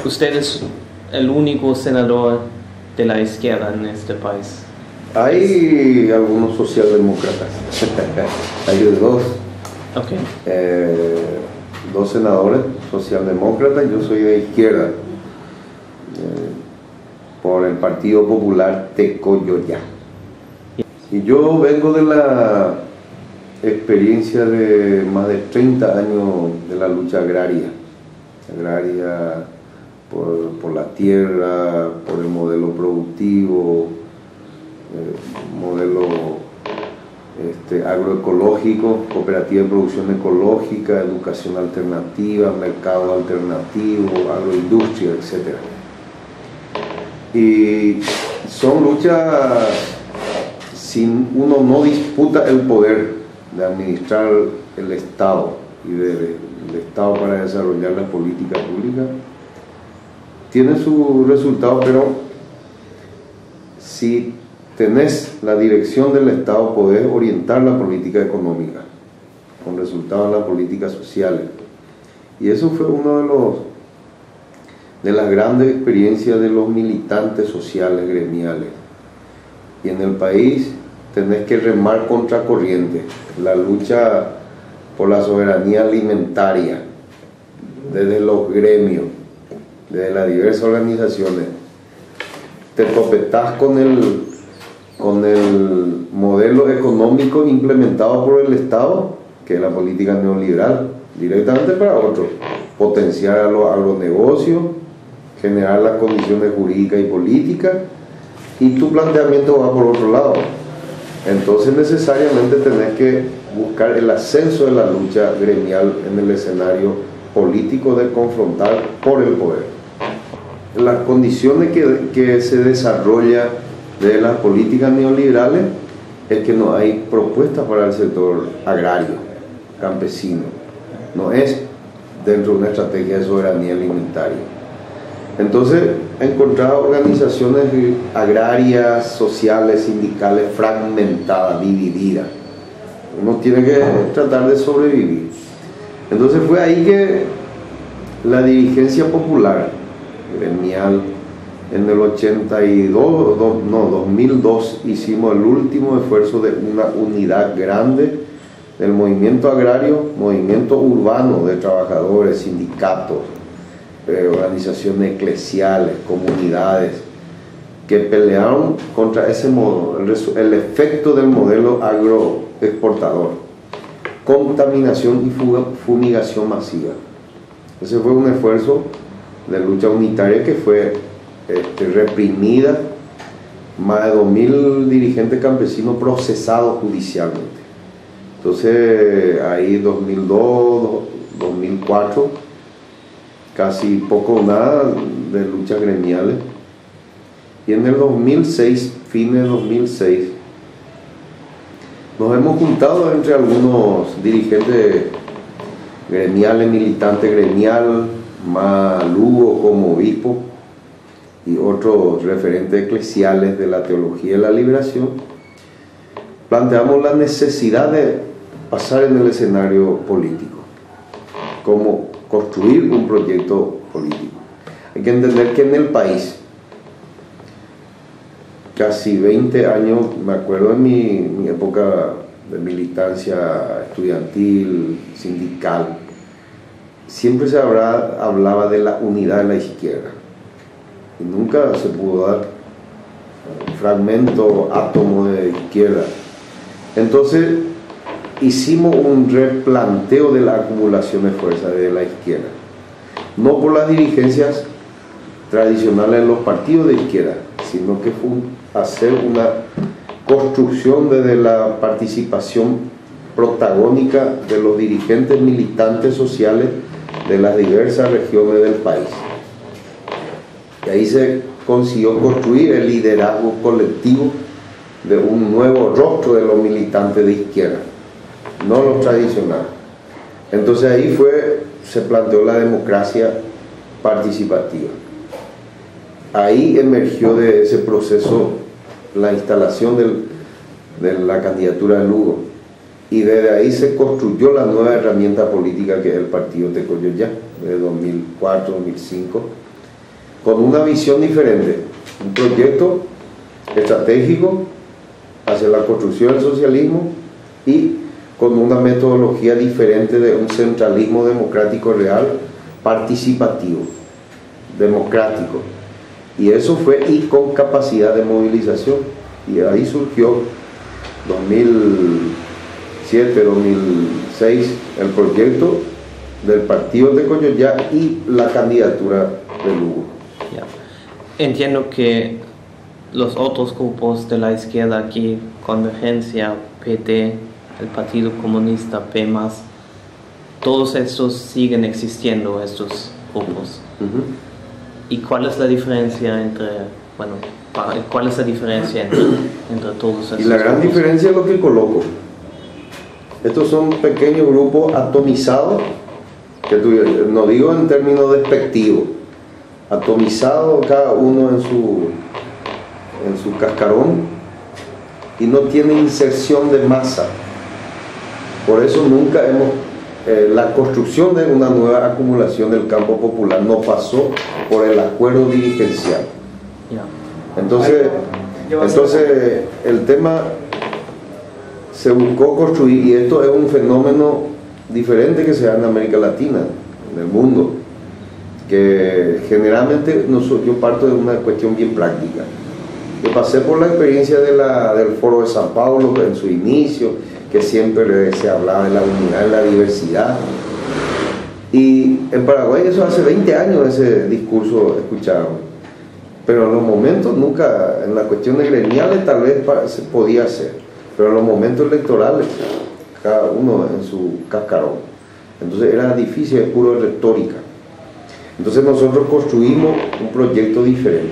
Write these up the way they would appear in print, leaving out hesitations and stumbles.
usted es el único senador de la izquierda en este país. Hay algunos socialdemócratas, hay dos. Okay. Dos senadores socialdemócratas, yo soy de izquierda, por el Partido Popular Tecoyoyá. Y yo vengo de la experiencia de más de 30 años de la lucha agraria por la tierra, por el modelo productivo, modelo agroecológico, cooperativa de producción ecológica, educación alternativa, mercado alternativo, agroindustria, etc. Y son luchas sin uno no disputa el poder de administrar el Estado y del Estado para desarrollar la política pública. Tiene su resultado, pero si tenés la dirección del Estado, podés orientar la política económica con resultados en las políticas sociales. Y eso fue uno de las grandes experiencias de los militantes sociales gremiales. Y en el país tenés que remar contra corriente. La lucha por la soberanía alimentaria, desde los gremios, desde las diversas organizaciones, te topetás con el modelo económico implementado por el Estado, que es la política neoliberal, directamente para otros, potenciar a los agronegocios, generar las condiciones jurídicas y políticas, y tu planteamiento va por otro lado. Entonces necesariamente tenés que buscar el ascenso de la lucha gremial en el escenario político de confrontar por el poder. Las condiciones que se desarrolla de las políticas neoliberales es que no hay propuestas para el sector agrario, campesino. No es dentro de una estrategia de soberanía alimentaria. Entonces, encontrar organizaciones agrarias, sociales, sindicales fragmentadas, divididas. Uno tiene que tratar de sobrevivir. Entonces fue ahí que la dirigencia popular gremial, en el 2002 hicimos el último esfuerzo de una unidad grande del movimiento agrario, movimiento urbano de trabajadores, sindicatos, organizaciones eclesiales, comunidades, que pelearon contra ese modo, el efecto del modelo agroexportador, contaminación y fumigación masiva. Ese fue un esfuerzo de lucha unitaria que fue reprimida, más de 2000 dirigentes campesinos procesados judicialmente. Entonces ahí 2002, 2004, casi poco o nada de luchas gremiales. Y en el 2006, fines de 2006, nos hemos juntado entre algunos dirigentes gremiales, militantes gremial, más Lugo como obispo y otros referentes eclesiales de la teología de la liberación. Planteamos la necesidad de pasar en el escenario político, como construir un proyecto político. Hay que entender que en el país, casi 20 años, me acuerdo en mi época de militancia estudiantil, sindical, siempre se hablaba de la unidad de la izquierda y nunca se pudo dar fragmento, átomo de izquierda. Entonces hicimos un replanteo de la acumulación de fuerza de la izquierda, no por las dirigencias tradicionales de los partidos de izquierda, sino que fue hacer una construcción desde la participación protagónica de los dirigentes militantes sociales de las diversas regiones del país. Y ahí se consiguió construir el liderazgo colectivo de un nuevo rostro de los militantes de izquierda, no los tradicionales. Entonces ahí se planteó la democracia participativa. Ahí emergió de ese proceso la instalación de la candidatura de Lugo, y desde ahí se construyó la nueva herramienta política que es el partido Tecoyoyá, de 2004-2005, con una visión diferente, un proyecto estratégico hacia la construcción del socialismo y con una metodología diferente de un centralismo democrático real, participativo, democrático. Y eso fue y con capacidad de movilización. Y ahí surgió 2007, 2006 el proyecto del partido de Coyollá y la candidatura de Lugo. Ya. Entiendo que los otros grupos de la izquierda aquí, Convergencia, PT, el Partido Comunista, P+, todos estos siguen existiendo, estos grupos. ¿Y cuál es la diferencia entre todos estos? Y la gran diferencia es lo que coloco. Estos son pequeños grupos atomizados, que no digo en términos despectivos, atomizados cada uno en su cascarón, y no tienen inserción de masa. Por eso nunca la construcción de una nueva acumulación del campo popular no pasó por el acuerdo dirigencial. Entonces el tema se buscó construir, y esto es un fenómeno diferente que se da en América Latina, en el mundo, que generalmente yo parto de una cuestión bien práctica. Yo pasé por la experiencia del Foro de San Pablo en su inicio, que siempre se hablaba de la unidad, de la diversidad, y en Paraguay eso hace 20 años ese discurso escuchábamos, pero en los momentos nunca, en las cuestiones gremiales tal vez se podía hacer, pero en los momentos electorales cada uno en su cascarón, entonces era difícil, es puro retórica. Entonces nosotros construimos un proyecto diferente,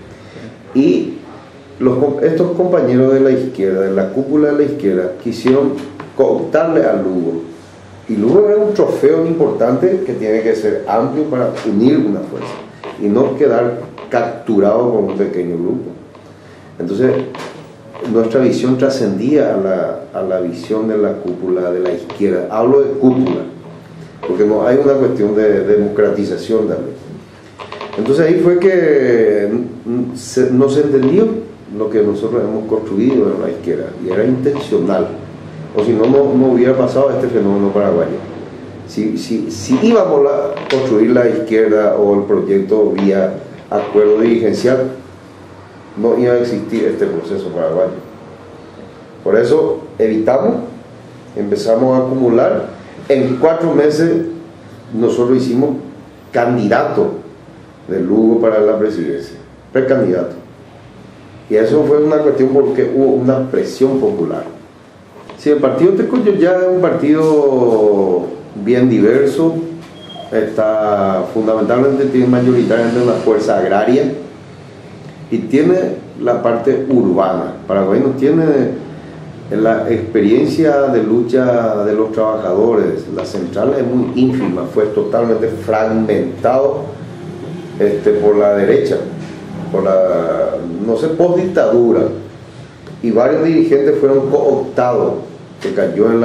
y estos compañeros de la izquierda, de la cúpula de la izquierda, quisieron cooptarle a Lugo, y Lugo es un trofeo importante que tiene que ser amplio para unir una fuerza y no quedar capturado por un pequeño grupo. Entonces nuestra visión trascendía a la visión de la cúpula de la izquierda. Hablo de cúpula porque no hay una cuestión de democratización también. Entonces ahí fue que no se entendió lo que nosotros hemos construido en la izquierda, y era intencional, o si no, no hubiera pasado este fenómeno paraguayo. Si íbamos a construir la izquierda o el proyecto vía acuerdo dirigencial, no iba a existir este proceso paraguayo. Por eso empezamos a acumular. En 4 meses nosotros hicimos candidato de Lugo para la presidencia, precandidato. Y eso fue una cuestión porque hubo una presión popular. Si el partido de Coyollá es un partido bien diverso, fundamentalmente tiene mayoritariamente una fuerza agraria y tiene la parte urbana. Paraguay no tiene la experiencia de lucha de los trabajadores, la central es muy ínfima, fue totalmente fragmentado por la derecha, post-dictadura, y varios dirigentes fueron cooptados, que cayó en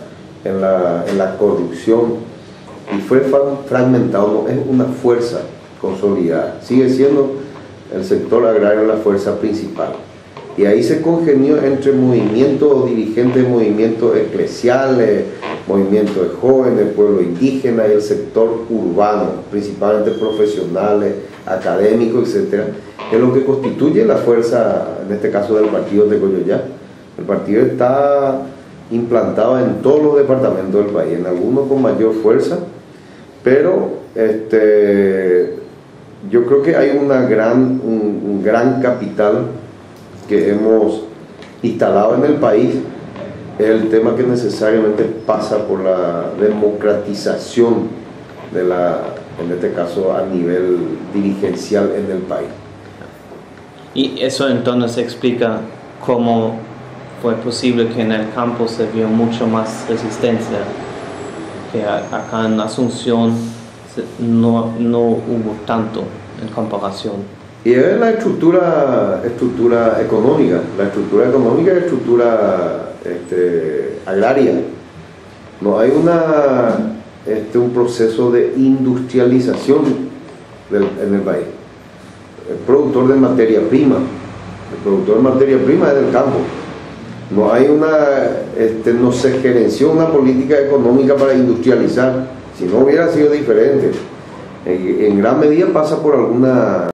la corrupción, y fue fragmentado, no es una fuerza consolidada, sigue siendo el sector agrario la fuerza principal. Y ahí se congenió entre movimientos, dirigentes, movimientos eclesiales, movimientos de jóvenes, pueblo indígena y el sector urbano, principalmente profesionales, académicos, etcétera, que es lo que constituye la fuerza, en este caso del partido de Coyollá. El partido está implantado en todos los departamentos del país, en algunos con mayor fuerza, pero yo creo que hay un gran capital que hemos instalado en el país, es el tema que necesariamente pasa por la democratización en este caso a nivel dirigencial en el país. Y eso entonces explica cómo fue posible que en el campo se vio mucho más resistencia, que acá en Asunción no hubo tanto en comparación. Y es la estructura económica, la estructura agraria. No hay un proceso de industrialización en el país. es productor de materia prima. El productor de materia prima es del campo. No hay no se gerenció una política económica para industrializar. Si no hubiera sido diferente. En gran medida pasa por alguna